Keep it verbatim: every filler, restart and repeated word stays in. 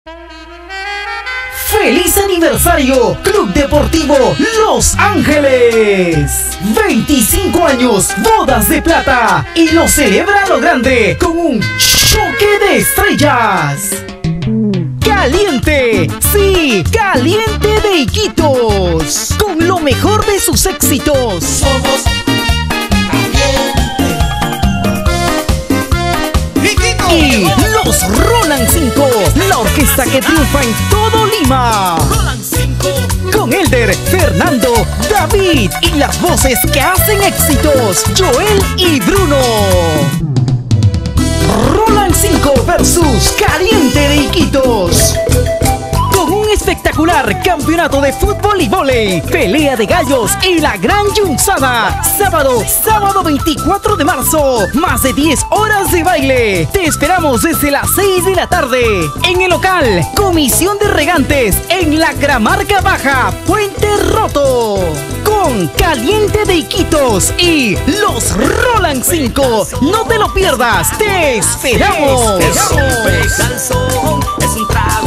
¡Feliz aniversario! Club Deportivo Los Ángeles. veinticinco años, bodas de plata. Y lo celebra a lo grande con un choque de estrellas. Caliente, sí, Caliente de Iquitos. Con lo mejor de sus éxitos. Somos Y los Roland cinco, la orquesta que triunfa en todo Lima. Con Elder, Fernando, David y las voces que hacen éxitos, Joel y Bruno. Roland cinco versus Caliente de Iquitos. Con un espectacular campeonato de fútbol y vóley, pelea de gallos y la gran yunzada. Sábado, sábado veinticuatro de marzo, más de diez horas de baile. Te esperamos desde las seis de la tarde en el local Comisión de Regantes en la Gramarca Baja, Puente Roto. Con Caliente de Iquitos y los Roland cinco. No te lo pierdas, te esperamos. Es un calzón, es un trago.